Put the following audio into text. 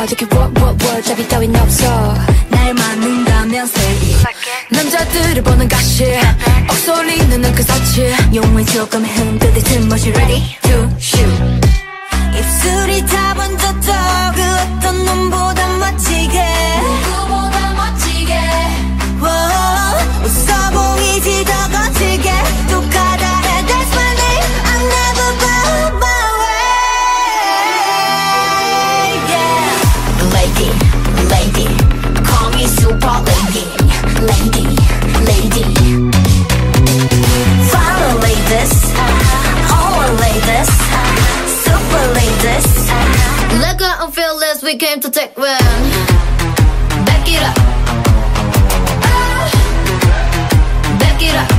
어떻게 잡이 따윈 없어 날 맞는다면 say 남자들을 보는 가시 억소리는 그 사치 용을 조금 흔들릴 틈없이 ready to shoot 입술이 다 번졌어 그 어떤 놈보다 멋지게 누구보다 멋지게 웃어 보이지 더 거칠게 또 가다 해 That's my name I never bow my way yeah. Lady, lady Call me super lady Lady, lady Follow ladies All our ladies Super ladies Like I'm fearless we came to take one Back it up Back it up